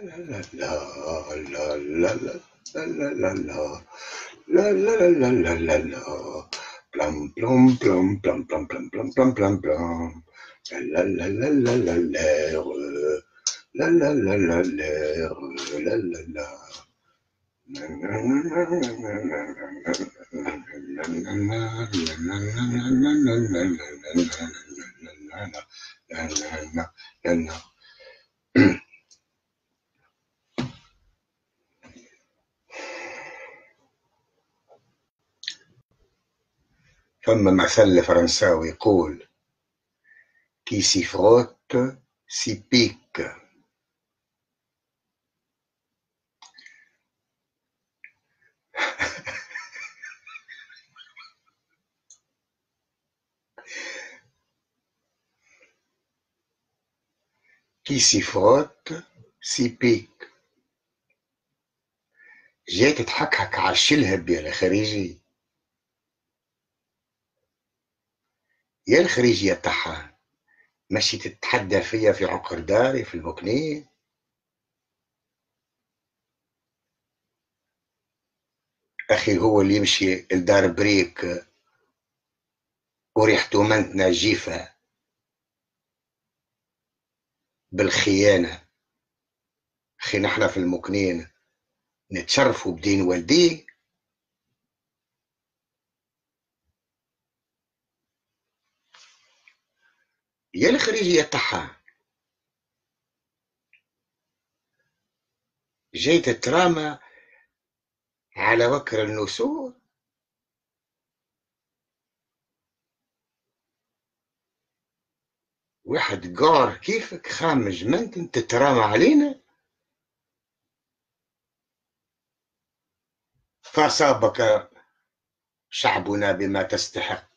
فما مثل فرنساوي يقول كي سي فروت سي بيك. كي سي فروت سي بيك. جاي تضحكك على الشلهب يا الخريجي، يا الخريجية تاعها ماشي تتحدى فيا في عقر داري في البوكنين. أخي هو اللي يمشي لدار بريك وريحته منتنا جيفة بالخيانة. أخي نحنا في المكنين نتشرفوا بدين والديه. يا الخريجية تاعها جاي تترامى على وكر النسور. واحد قار كيفك خامج منتن تترامى علينا. فأصابك شعبنا بما تستحق.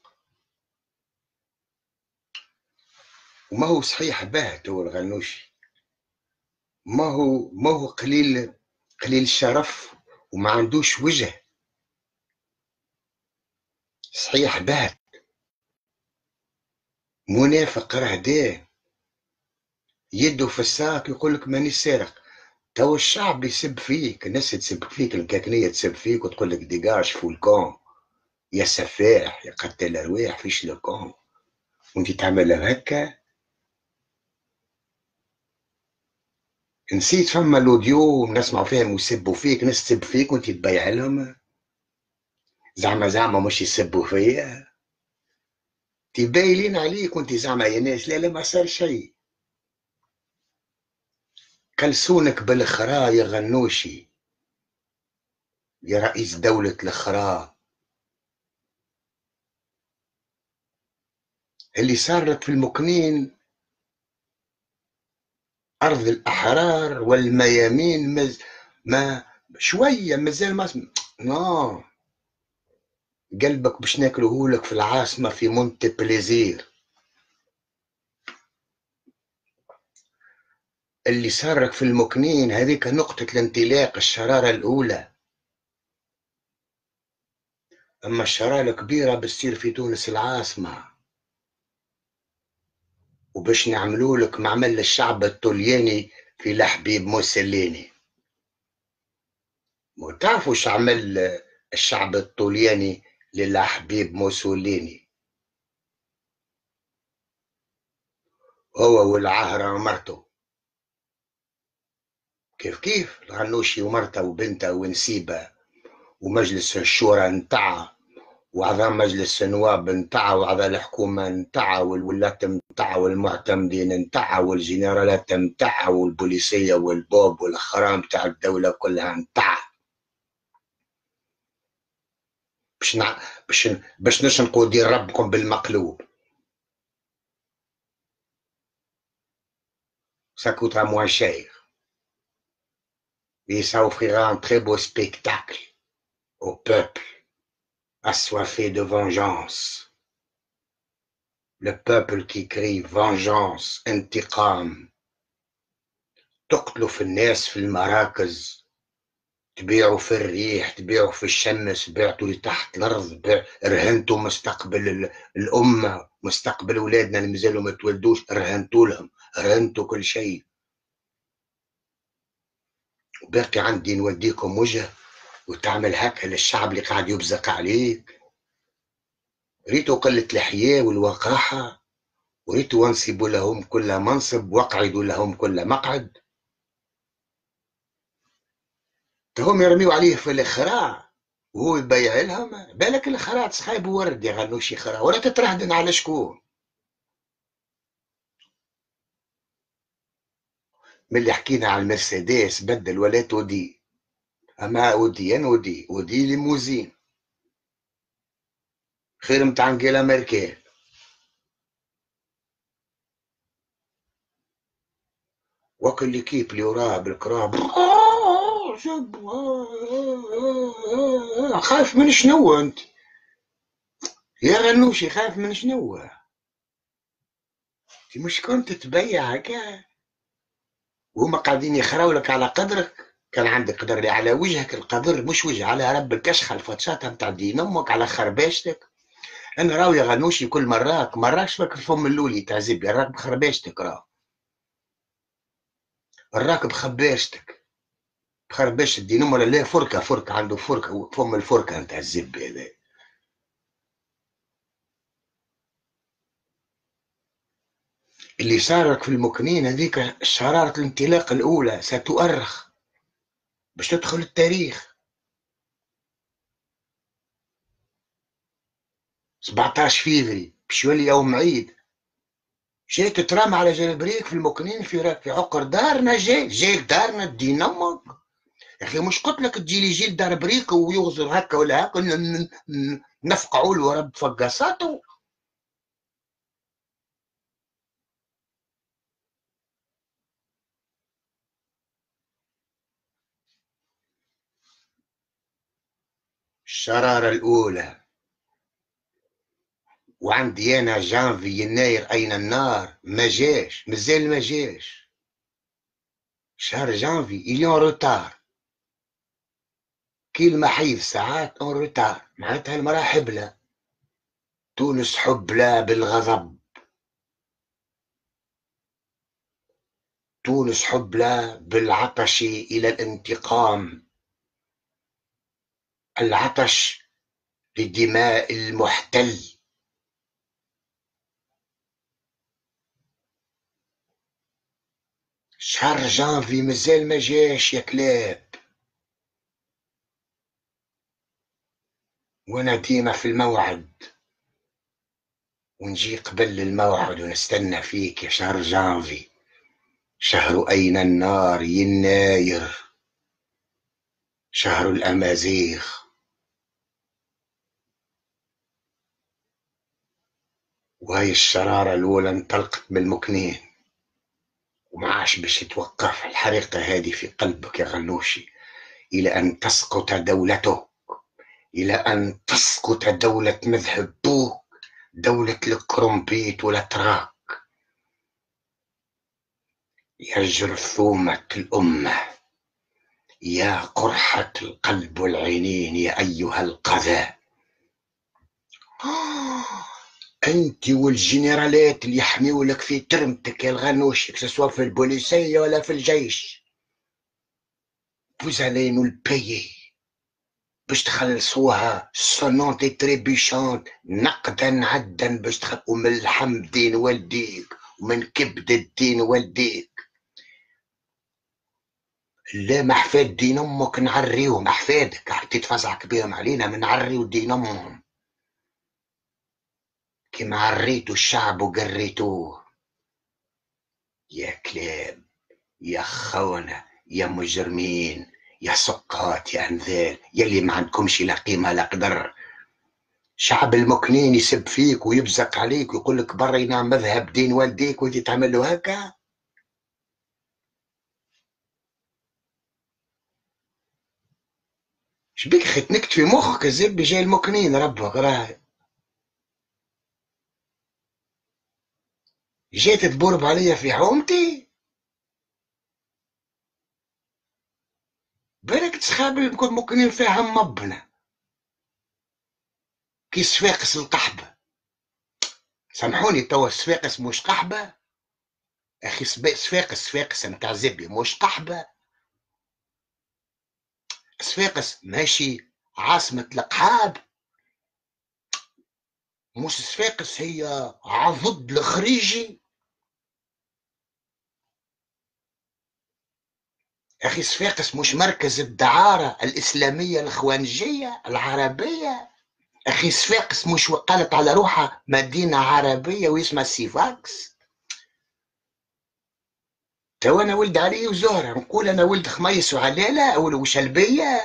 وما هو صحيح باهت هو الغنوشي، ما هو قليل الشرف وما عندوش وجه. صحيح باهت منافق رهداه يده في الساق يقول لك ماني سارق. تو الشعب يسب فيك، الناس تسب فيك، الكاكنية تسب فيك وتقول لك ديجاج فولكون يا سفاح يا قتل الارواح فيش لكون، وانت تعمل هكا. نسيت فما الاوديو نسمعوا فيهم ويسبوا فيك، ناس تسب فيك وانت تبيع لهم. زعما مش يسبوا فيا تبايلين عليك وانت زعما يا ناس. لا ما صار شيء. كلسونك بالخرا يا غنوشي يا رئيس دولة الخرا. اللي صار لك في المكنين أرض الأحرار والميامين ما شوية مازال ما نو. قلبك باش ناكلهولك في العاصمة في مونتي بليزير. اللي صارك في المكنين هذيك نقطة الانطلاق، الشرارة الأولى. أما الشرارة الكبيرة بتصير في تونس العاصمة، وباش نعملولك معمل الشعب الطلياني في لحبيب موسوليني. وتعرفوا شو عمل الشعب الطلياني للحبيب موسوليني؟ هو والعاهرة ومرته. كيف الغنوشي ومرته وبنته ونسيبه ومجلس الشورى نتاعها وأعضاء مجلس النواب نتاعها وأعضاء الحكومة نتاعها والولاة نتاعها والمعتمدين نتاعها والجنرالات نتاعها والبوليسية والبوب والخرام نتاع الدولة كلها نتاعها. باش نشنقوا دين ربكم بالمقلوب. Ça coûtera moins cher. Et ça offrira un très beau spectacle au peuple assoiffé de vengeance. Le peuple qui crie vengeance, انتقام. تقتلوا في الناس في المراكز، تبيعوا في الريح، تبيعوا في الشمس، بعتوا لتحت الأرض، رهنتوا مستقبل الأمة، مستقبل أولادنا اللي مازالوا ما تولدوش، رهنتوا لهم، رهنتوا كل شيء. وباقي عندي نوديكم وجه وتعمل هكا للشعب اللي قاعد يبزق عليك؟ ريتوا قلة الحياة والوقاحة، وريتوا وانصبوا لهم كل منصب واقعدوا لهم كل مقعد. هم يرميوا عليه في الخراع وهو يبيع لهم. بالك الخراع صحيب ورد يا غنوشي خراع، ولا تترهدن على شكون؟ من اللي حكينا على المرسيدس بدل ولا تودي، اما اودي انا ودي ليموزين خير متاع انجيلا ميركل. وكل ليكيب اللي وراه بالكراب خايف من شنو انت يا غنوشي؟ خايف من شنو؟ انت مش كنت تبيع هكا وهما قاعدين يخراولك على قدرك؟ كان عندك قدر اللي على وجهك القدر، مش وجه على رب الكشخه الفتشاتها متاع دين امك على خرباشتك. انا راوي يا غنوشي كل مراكش فاكر فم اللولي تعزبي راك بخرباشتك، راك بخباشتك بخرباشة الدين ولا لا؟ فركه عنده فركه فم الفركه نتاع الزبي هذا. اللي صارك في المكنين هذيك شرارة الانطلاق الأولى ستؤرخ باش تدخل التاريخ. 17 فيفري باش يولي يوم عيد. جاي تترمى على جلبريك في المكنين في عقر دارنا، جاي دارنا الدين امك. يا اخي مش قلت لك تجي لي جيل دار بريك ويغزر هكا ولا هكا نفقعوا له رب فقاساته. الشرارة الأولى. وعندي أنا جانفي يناير أين النار ما جاش، مازال ما جاش. شهر جانفي إلي اون روتار، كي المحيض ساعات اون روتار، معناتها المراه حبلة. تونس حبلة بالغضب، تونس حبلة بالعطش إلى الانتقام، العطش للدماء المحتل. شهر جانفي مازال ما جاش يا كلاب، وانا ديما في الموعد ونجي قبل الموعد ونستنى فيك يا شهر جانفي. شهر أين النار يناير، شهر الأمازيغ. وهي الشرارة الأولى انطلقت بالمكنين ومعاش باش يتوقف الحريقة هذه في قلبك يا غنوشي إلى أن تسقط دولته، إلى أن تسقط دولة مذهب بوك، دولة الكرومبيت والأتراك. يا جرثومة الأمة، يا قرحة القلب والعينين، يا أيها القذى. أنت والجنرالات اللي يحميولك في ترمتك يا الغنوشي، سواء في البوليسية ولا في الجيش، فوزالين البيي باش تخلصوها سونونت تريبيشونت نقدا عدا باش تخلقوا من لحم دين والديك ومن كبد الدين والديك. لا محفاد دين امك نعريهم، احفادك تتفزعك بهم علينا من نعريو دين امهم كما عريتوا الشعب وقريتوه. يا كلاب، يا خونة، يا مجرمين، يا سقات، يا انذال، يلي ما عندكمش لا قيمة لا قدر. شعب المكنين يسب فيك ويبزق عليك ويقول لك برينا مذهب دين والديك وانت تعمل له هكا. شبيك ختنكت في مخك الزب جاي المكنين ربك راه جيت تبرب عليا في حومتي. بالك تسخاب المكنين فيها مبنى كي صفاقس القحبة. سامحوني توا صفاقس مش قحبة اخي، صفاقس نتاع زبي مش قحبة. صفاقس ماشي عاصمة القحاب، مش صفاقس هي عضد الخريجي. أخي صفاقس مش مركز الدعارة الإسلامية الإخوانجية العربية. أخي صفاقس مش وقالت على روحها مدينة عربية واسمها سيفاكس. تو أنا ولد علي وزهرة نقول أنا ولد خميس وعلالة أو وشلبية.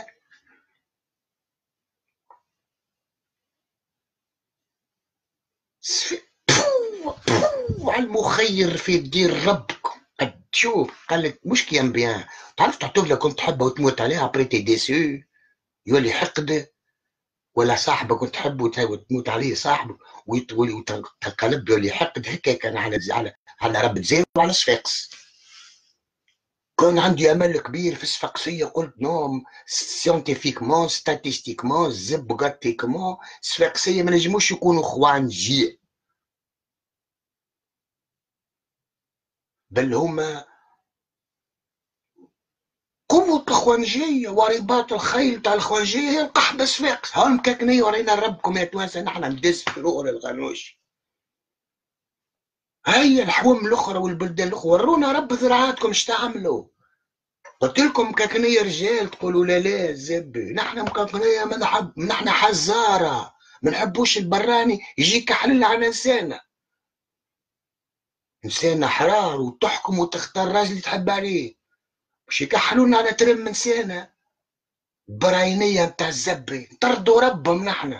على المخير في دير ربكم. تشوف قالت مش كيان بيان. تعرف طفلة كنت تحبها وتموت عليها ابريتي ديسو، يولي حقد. ولا صاحبك كنت تحبه وتموت عليه صاحبه وتقلب يولي حقد. هيك كان على رب زين وعلى صفاقس. كان عندي امل كبير في الصفاقسيه، قلت نوم سيونتيفيكمون ستاتيستيكمون زبقاتيكمون الصفاقسيه ما نجموش يكونوا خوانجي، بل هما قوة الخوانجية ورباط الخيل تاع الخوانجية هي القحبة صفاقس. ها مكاكنية ورينا ربكم يا توانسة نحن ندس في رؤر الغنوش. هيا الحوم الاخرى والبلدان الاخرى ورونا رب ذراعاتكم اش تعملوا. قلت لكم مكاكنية رجال تقولوا لا لا زبي. نحن مكاكنية ما نحب، نحن حزارة ما نحبوش البراني يجي كحلل على انسانة. انسانة حرار وتحكم وتختار راجل تحب عليه، مش يكحلونا على ترم انسانة براينية متاع الزبي. طردوا ربهم نحن.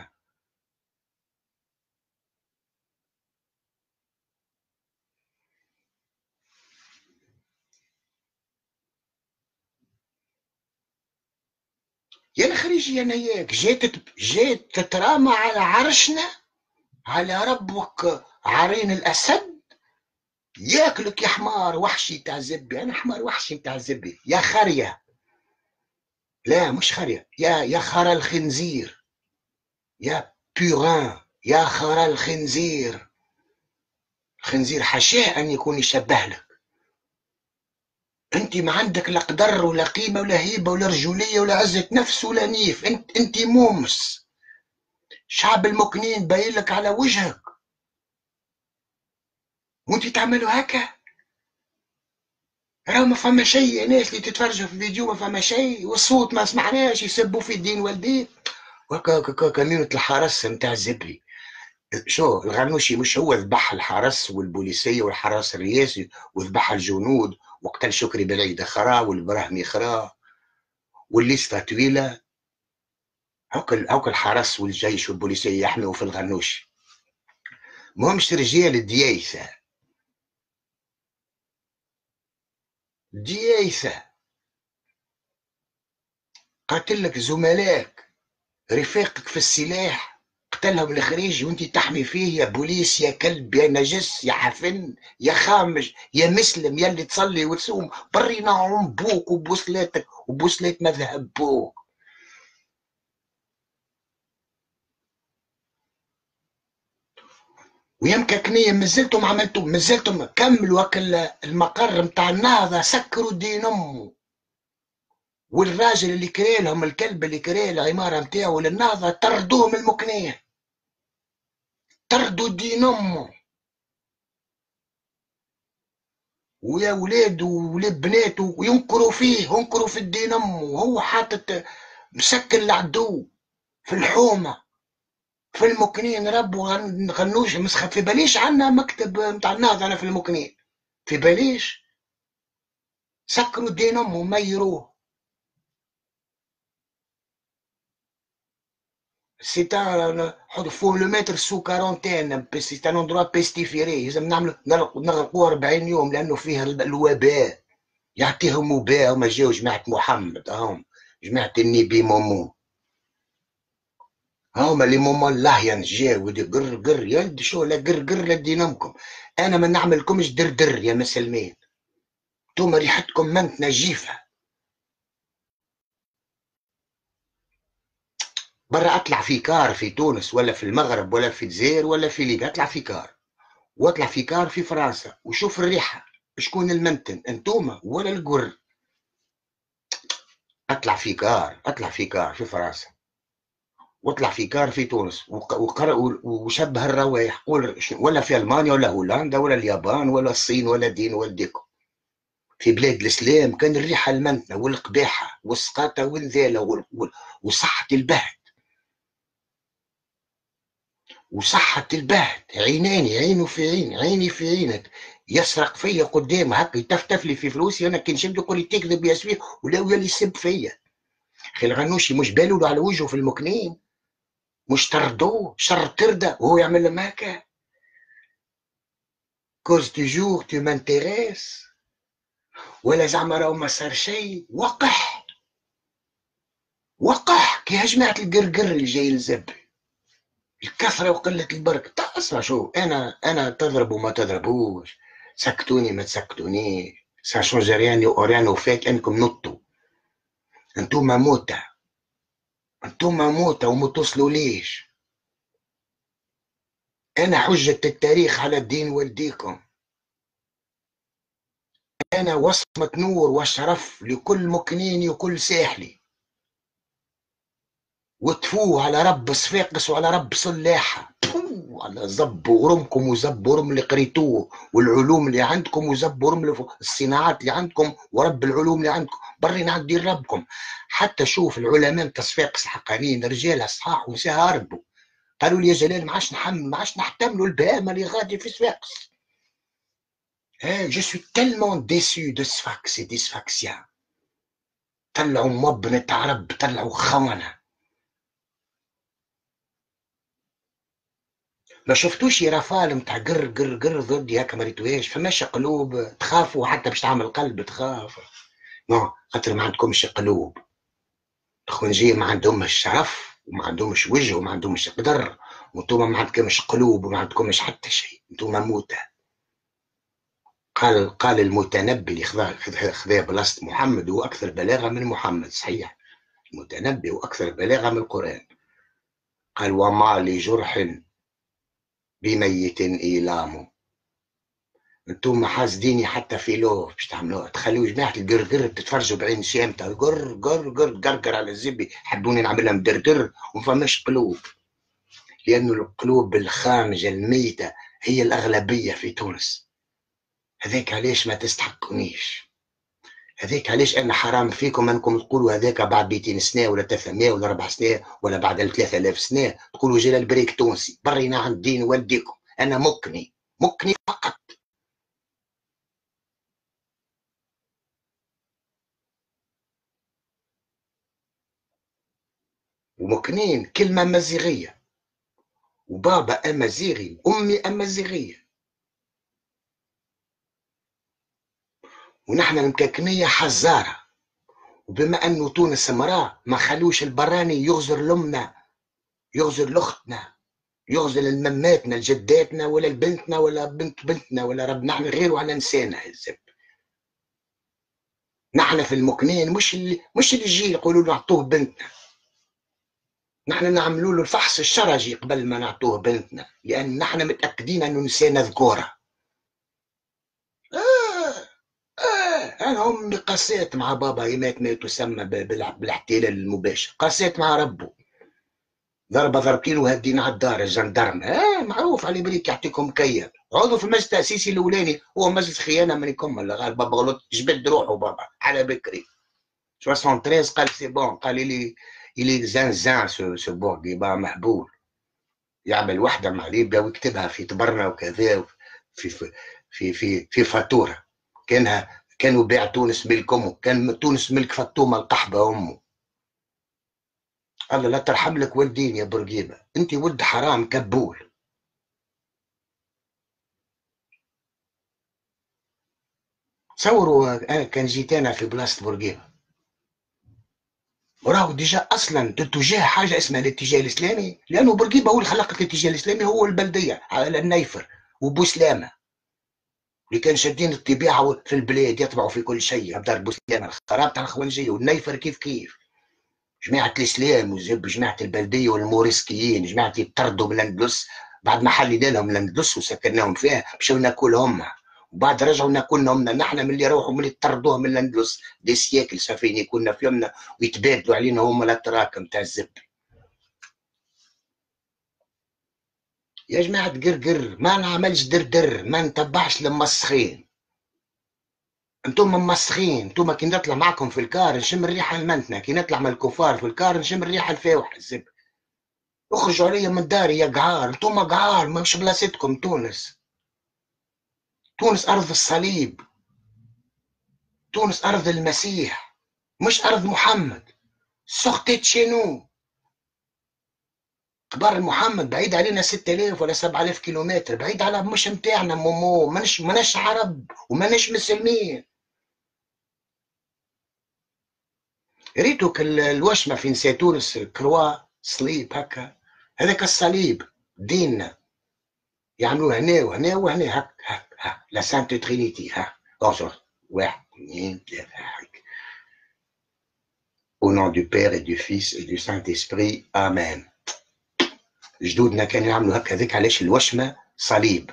يا الخريجي انا اياك جيت تترامى على عرشنا، على ربك عرين الاسد. ياكلك يا حمار وحشي تاع زبي. انا حمار وحشي تاع زبي يا خريه. لا مش خريه، يا خرا الخنزير، يا بيغان، يا خرا الخنزير. الخنزير حشاه ان يكون يشبه لك. انت ما عندك لا قدر ولا قيمه ولا هيبه ولا رجوليه ولا عزه نفس ولا نيف. انت مومس. شعب المكنين باين لك على وجهك وانت تعملوا هكا. راه ما فما شيء، ناس اللي تتفرجوا في الفيديو ما فما شيء، والصوت ما سمعناش يسبوا في الدين والدين. وكا كمينة الحرس نتاع الزبري. شو الغنوشي مش هو ذبح الحرس والبوليسيه والحرس الرئاسي وذبح الجنود وقتل شكري بالعيد خرا والبراهمي خرا والليسته طويله. هاك الحرس والجيش والبوليسيه يحموا في الغنوشي. مهمش رجال الديايسه. ديايسه قاتل لك زملائك رفاقك في السلاح، قتلهم الخريجي وانت تحمي فيه. يا بوليس يا كلب يا نجس يا حفن يا خامج يا مسلم يا اللي تصلي وتصوم برينا عم بوك وبوصلاتك وبوصلات مذهب بوك. ويا مكاكنية مازلتم عملتم، مازلتم كملوا المقر متاع النهضة. سكروا دين امه. والراجل اللي كري لهم الكلب اللي كري العمارة متاعه للنهضة طردوه من المكنية. طردوا دين امه. ويا ولاد وولاد بناته وينكروا فيه، ينكروا في الدين امه وهو حاطط مسكن العدو في الحومه في المكنين. ربوا غنوش مسخ في باليش عنا مكتب متاع النهضه انا في المكنين في باليش. سكروا الدين امه ميروه. سي ان فو لو متر سو كارونتين، سي ان اندروا بيستيفيري. لازم نغرقوه 40 يوم لانه فيه الوباء. يعطيهم وباء. وما جاو جماعه محمد هم جماعه النبي مومو. هما اللي ماما الله ينجاو ودي قر قر يد شو لا قر قر لدينامكم. انا ما نعملكمش در در يا مسلمين. انتوما ريحتكم منت نجيفه. برا اطلع في كار في تونس ولا في المغرب ولا في الجزائر ولا في ليبيا، اطلع في كار واطلع في كار في فرنسا وشوف الريحه. شكون المنتن انتوما ولا القر؟ اطلع في كار، اطلع في كار في فرنسا، واطلع في كار في تونس، وقرأ وشبه الروايح، ولا في المانيا ولا هولندا ولا اليابان ولا الصين ولا دين والديكم. في بلاد الاسلام كان الريحه المنتنه والقباحه والسقاطه والذاله وصحه البهت، وصحة البهت. عيناني، عينه في عين، عيني في عينك. يسرق فيا قدام هكا، يتفتف لي في فلوسي، انا كي نشد يقول لي تكذب يا سفيه، ولا يولي يسب فيا. اخي الغنوشي مش بالو على وجهه في المكنين، مش طردوه شر تردة وهو يعمل لهم هكا. كوز توجور تو مانتيريس، ولا زعما راهو ما صار شيء. وقح وقح كي جماعة القرقر اللي جاي الزب، الكثرة وقلة البركة. اسمع، شو انا تضربوا ما تضربوش، سكتوني ما تسكتونيش، سا شونج ريان وفات انكم نطوا. انتوما موتى، انتوما موتى وما توصلوا ليش. انا حجة التاريخ على الدين والديكم، انا وصمة نور وشرف لكل مكنيني وكل ساحلي. وتفوه على رب صفاقس وعلى رب صلاحة، على زب ورمكم وزب ورم اللي قريتوه، والعلوم اللي عندكم وزب ورم الصناعات اللي عندكم، ورب العلوم اللي عندكم. برين عند دين ربكم. حتى شوف العلماء نتاع صفاقس الحقانيين، رجال صحاح ونساء هربوا، قالوا لي يا جلال ما عادش نحمل، ما عادش نحتملوا البهامه اللي غادي في صفاقس. جو سوي تالمون ديسو دو صفاقس دي صفاقسيان. طلعوا موب نتاع رب، طلعوا خونه. ما شفتوش يا رافال متاع قر قر قر ضدي هكا؟ ما ريتوهاش؟ فماش قلوب تخافوا حتى باش تعمل قلب تخاف؟ نو، خاطر ما عندكمش قلوب. الخونجيه ما عندهمش شرف وما عندهمش وجه وما عندهمش قدر، وانتم ما عندكمش قلوب وما عندكمش حتى شيء، انتم موتى. قال المتنبي اللي خذا بلاصه محمد، هو اكثر بلاغه من محمد، صحيح. المتنبي واكثر بلاغه من القران. قال وما لجرح بميت ايلامه. انتم حاسديني حتى في لوف باش تعملوها، تخليوا جماعه القرقر تتفرجوا بعين شامته، قر قر قر قرقر على الزبي، حبوني نعملها مدردر وما فماش قلوب. لانه القلوب الخامجه الميته هي الاغلبيه في تونس. هذاك علاش ما تستحقونيش، هذاك علاش انا حرام فيكم انكم تقولوا هذاك بعد 200 سنه ولا 300 ولا 4 سنين ولا بعد 3000 سنه تقولوا جلال بريك تونسي. برينا عن دين والديكم، انا مكني، مكني فقط. ومكنين كلمه مزيغيه، وبابا امازيغي وامي امازيغيه، ونحن المكاكنيه حزاره. وبما انه تونس مراه، ما خلوش البراني يغزر لامنا، يغزر لاختنا، يغزل المماتنا لجداتنا ولا لبنتنا ولا بنت بنتنا ولا رب. نحن غير وعلى نسانا الزب. نحن في المكنين مش اللي يجي يقولوا له نعطوه بنتنا، نحن نعملوا له الفحص الشرجي قبل ما نعطوه بنتنا، لان نحن متاكدين انه نسانا ذكوره. انا امي قسيت مع بابا يمات ما تسمى بالاحتلال المباشر، قسيت مع ربه. ضربه ضربتين وهدينا على الدار الجندرم. معروف على بالك يعطيكم كيا. عضو في المجلس التاسيسي الاولاني هو مجلس خيانه من يكمل. قال بابا غلط، جبد روحه بابا على بكري. 73 قال سي بون، قال لي الي زان سو بورقيبه مهبول، يعمل وحده مع ليبيا ويكتبها في تبرنا وكذا، في في فاتوره. كانوا بيع تونس ملكهم، كان تونس ملك فطومه القحبه امه. الله لا ترحم لك والدين يا بورقيبه، انت ولد حرام كبول. تصوروا انا كان جيت انا في بلاصه بورقيبه، وراهو ديجا اصلا تتجاه حاجه اسمها الاتجاه الاسلامي، لانه بورقيبه هو اللي خلق الاتجاه الاسلامي، هو البلديه على النيفر وبوسلامه اللي كان شادين الطبيعه في البلاد، يطبعوا في كل شيء. دار بوسلامه الخراب تاع الخوانجيه، والنيفر كيف كيف. جماعه الاسلام وزب جماعه البلديه والموريسكيين، جماعه يطردوا من الاندلس بعد ما حلينا لهم الاندلس وسكناهم فيها، مشاو ناكلهم وبعد رجعوا ناكلهم نحن من اللي يروحوا من اللي طردوهم من الاندلس دي سياكل سفينه كنا في يومنا ويتبادلوا علينا هم الاتراك نتاع الزب. يا جماعه قرقر ما نعملش دردر، ما نتبعش المسخين. انتم ممسخين، انتم كي نطلع معكم في الكار نشم الريحه المنتنه، كي نطلع مع الكفار في الكار نشم الريحه الفاوحه الزب. اخرجوا علي من داري يا قعار، انتم قعار مش بلاصتكم تونس. تونس ارض الصليب، تونس ارض المسيح مش ارض محمد. سورتي تشينو، قبر محمد بعيد علينا 6000 ولا 7000 كيلومتر، بعيد على مش متاعنا. مومو ماناش عرب وماناش مسلمين. ريتوك الوشمه في نساء تونس كروا صليب هكا، هذاك الصليب ديننا يعملوه هنا وهنا وهنا هك هك هك لا سانت ترينيتي هك. واحد اثنين ثلاثة هك. Au nom du Père et du Fils et du Saint-Esprit. Amen. جدودنا كانوا يعملوا هكا، هذيك علاش الوشمة صليب.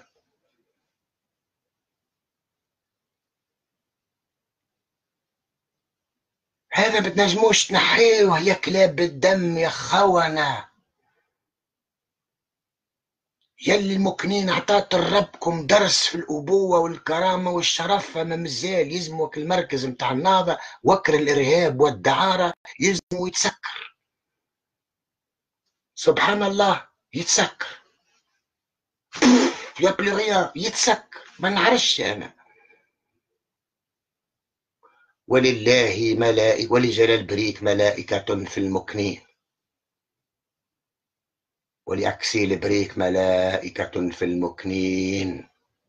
هذا ما تنجموش تنحيوه يا كلاب الدم يا خونة. يلي المكنين عطات ربكم درس في الأبوة والكرامة والشرف، فما مازال يلزمك المركز متاع النهضة وكر الإرهاب والدعارة يلزموا يتسكر. سبحان الله يتسكر يا بلغيا يتسكر، ما نعرفش أنا. ولله ملائكة ولجلال بريك ملائكة في المكنين، ولأكسيل بريك ملائكة في المكنين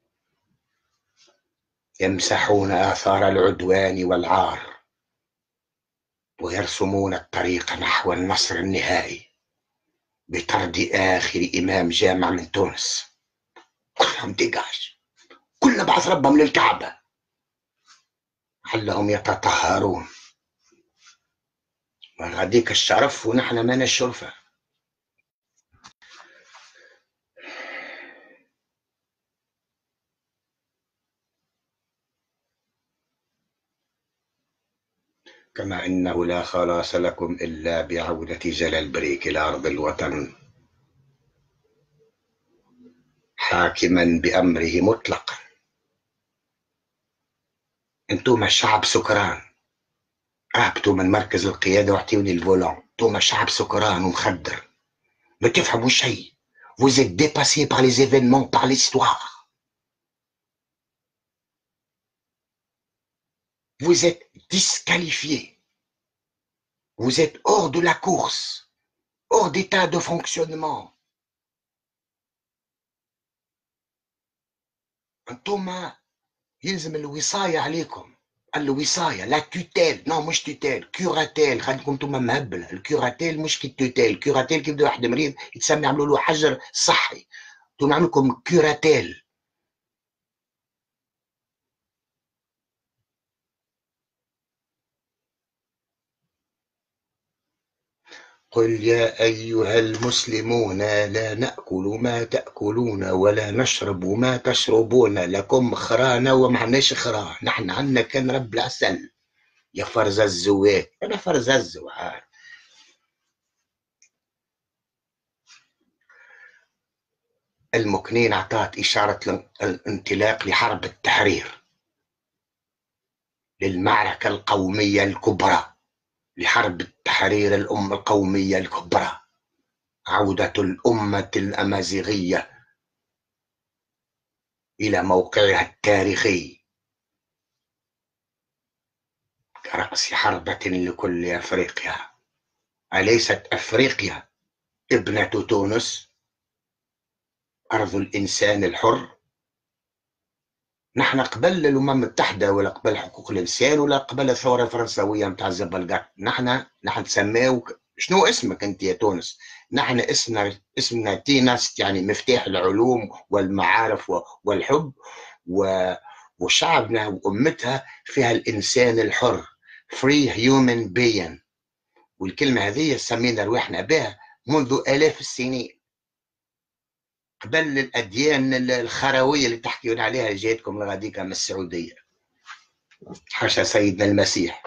يمسحون آثار العدوان والعار ويرسمون الطريق نحو النصر النهائي بطرد آخر إمام جامع من تونس. كلهم ديجاج، كلنا بعث ربهم للكعبة علهم يتطهرون. وغاديك الشرف ونحن ما الشرفة. كما إنه لا خلاص لكم إلا بعودة جلال بريك إلى أرض الوطن حاكما بأمره مطلقا. انتم الشعب سكران، هبطوا من مركز القيادة واعطيوني الفولون. انتم الشعب سكران ومخدر، ما تفهموا شيء. Vous êtes dépassés par les événements, par l'histoire. Vous êtes disqualifiés. Vous êtes hors de la course, hors d'état de fonctionnement. انتم يلزم الوصاية عليكم. الوصاية لا توتيل، نو مش توتيل، كوراتيل. خليكم انتم مهبل. الكوراتيل مش كي توتيل. الكوراتيل كي يبدا واحد مريض يتسمى يعملوا له حجر صحي، انتم نعمل لكم كوراتيل. قل يا أيها المسلمون لا نأكل ما تأكلون ولا نشرب ما تشربون، لكم خرانا ومعناش خرا. نحن عنا كان رب العسل يا فرز الزوات. أنا فرز الزوات. المكنين أعطت إشارة الانطلاق لحرب التحرير، للمعركة القومية الكبرى، لحرب التحرير الأمة القومية الكبرى، عودة الأمة الأمازيغية إلى موقعها التاريخي كرأس حربة لكل أفريقيا. أليست أفريقيا ابنة تونس، أرض الإنسان الحر؟ نحن قبل الأمم المتحدة ولا قبل حقوق الإنسان ولا قبل الثورة الفرنسوية متاع الزبلقات. نحن تسميوك شنو اسمك أنت يا تونس؟ نحن اسمنا تيناس، يعني مفتاح العلوم والمعارف والحب، وشعبنا وأمتها فيها الإنسان الحر، free human being. والكلمة هذه سمينا روحنا بها منذ آلاف السنين. قبل الأديان الخروية اللي تحكيون عليها جايتكم لغاديكا من السعودية، حاشا سيدنا المسيح.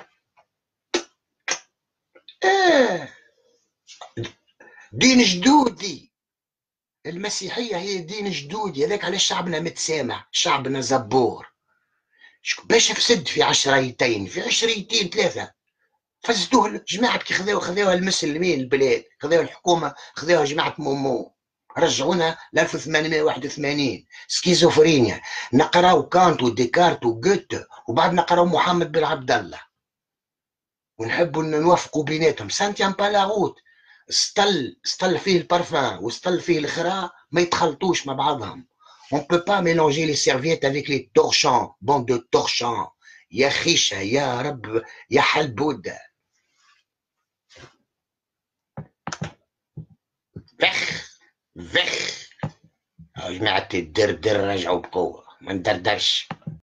دين جدودي، المسيحية هي دين جدودي، هذاك علاش شعبنا متسامح، شعبنا زبور. باش فسد في عشريتين، في عشريتين ثلاثة فسدوه جماعة، كي خذوها المسلمين البلاد، خذوها الحكومة، خذوها جماعة مومو، رجعونا ل 1881. سكيزوفرينيا، نقراو كانت وديكارت وجوت وبعد نقراو محمد بن عبد الله ونحبوا نوافقوا بيناتهم. سانتيان بالاغوت، سطل فيه البارفان وسطل فيه الخرا، ما يتخلطوش مع بعضهم. On peut pas mélanger les serviettes avec les torchons, bande de torchons. يا خيشة يا رب يا حلبود. فخ فخ. جماعة الدردر رجعوا بقوة، ما ندردرش.